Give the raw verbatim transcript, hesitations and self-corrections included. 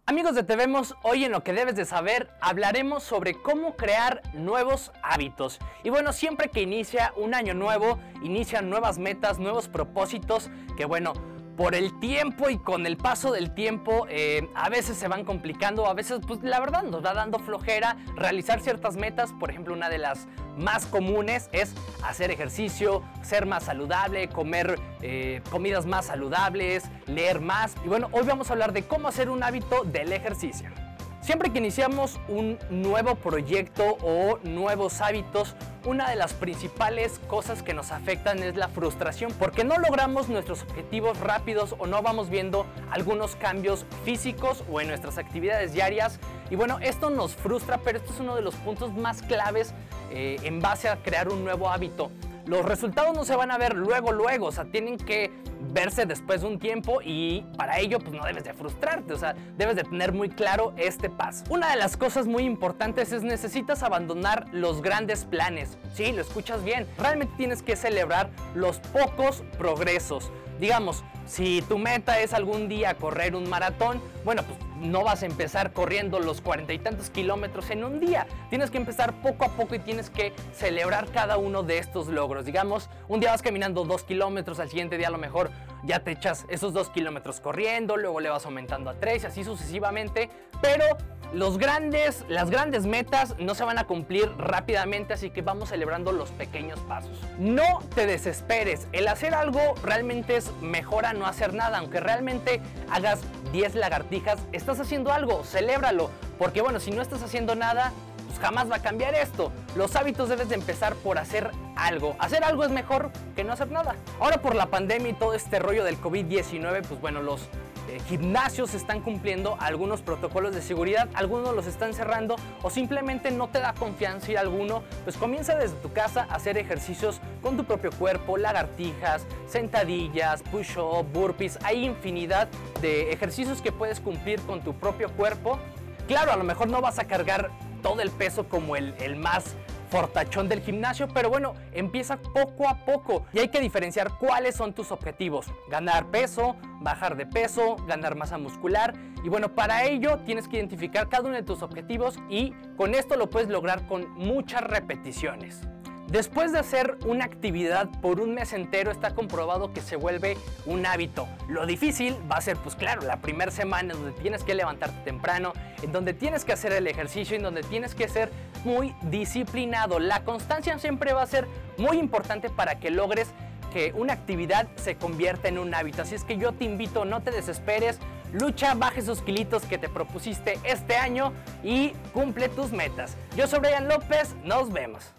Amigos de Te Vemos, hoy en Lo que debes de saber hablaremos sobre cómo crear nuevos hábitos. Y bueno, siempre que inicia un año nuevo, inician nuevas metas, nuevos propósitos que bueno, por el tiempo y con el paso del tiempo eh, a veces se van complicando, a veces pues la verdad nos va dando flojera realizar ciertas metas. Por ejemplo, una de las más comunes es hacer ejercicio, ser más saludable, comer eh, comidas más saludables, leer más. Y bueno, hoy vamos a hablar de cómo hacer un hábito del ejercicio. Siempre que iniciamos un nuevo proyecto o nuevos hábitos, una de las principales cosas que nos afectan es la frustración, porque no logramos nuestros objetivos rápidos o no vamos viendo algunos cambios físicos o en nuestras actividades diarias. Y bueno, esto nos frustra, pero esto es uno de los puntos más claves eh, en base a crear un nuevo hábito. Los resultados no se van a ver luego, luego, o sea, tienen que verse después de un tiempo y para ello pues no debes de frustrarte, o sea, debes de tener muy claro este paso. Una de las cosas muy importantes es necesitas abandonar los grandes planes. Sí, lo escuchas bien, realmente tienes que celebrar los pocos progresos. Digamos, si tu meta es algún día correr un maratón, bueno, pues no vas a empezar corriendo los cuarenta y tantos kilómetros en un día. Tienes que empezar poco a poco y tienes que celebrar cada uno de estos logros. Digamos, un día vas caminando dos kilómetros, al siguiente día a lo mejor ya te echas esos dos kilómetros corriendo, luego le vas aumentando a tres y así sucesivamente. Pero los grandes, las grandes metas no se van a cumplir rápidamente, así que vamos celebrando los pequeños pasos. No te desesperes, el hacer algo realmente es mejor a no hacer nada. Aunque realmente hagas diez lagartijas, estás haciendo algo, celébralo, porque bueno, si no estás haciendo nada, pues jamás va a cambiar esto. Los hábitos debes de empezar por hacer algo. Hacer algo es mejor que no hacer nada. Ahora por la pandemia y todo este rollo del COVID diecinueve, pues bueno, los Eh, gimnasios están cumpliendo algunos protocolos de seguridad, algunos los están cerrando o simplemente no te da confianza ir a alguno. Pues comienza desde tu casa a hacer ejercicios con tu propio cuerpo, lagartijas, sentadillas, push-up, burpees. Hay infinidad de ejercicios que puedes cumplir con tu propio cuerpo. Claro, a lo mejor no vas a cargar todo el peso como el, el más fortachón del gimnasio, pero bueno, empieza poco a poco y hay que diferenciar cuáles son tus objetivos: ganar peso, bajar de peso, ganar masa muscular. Y bueno, para ello tienes que identificar cada uno de tus objetivos y con esto lo puedes lograr con muchas repeticiones. Después de hacer una actividad por un mes entero, está comprobado que se vuelve un hábito. Lo difícil va a ser, pues claro, la primera semana en donde tienes que levantarte temprano, en donde tienes que hacer el ejercicio, en donde tienes que ser muy disciplinado. La constancia siempre va a ser muy importante para que logres que una actividad se convierta en un hábito. Así es que yo te invito, no te desesperes, lucha, baja esos kilitos que te propusiste este año y cumple tus metas. Yo soy Brian López, nos vemos.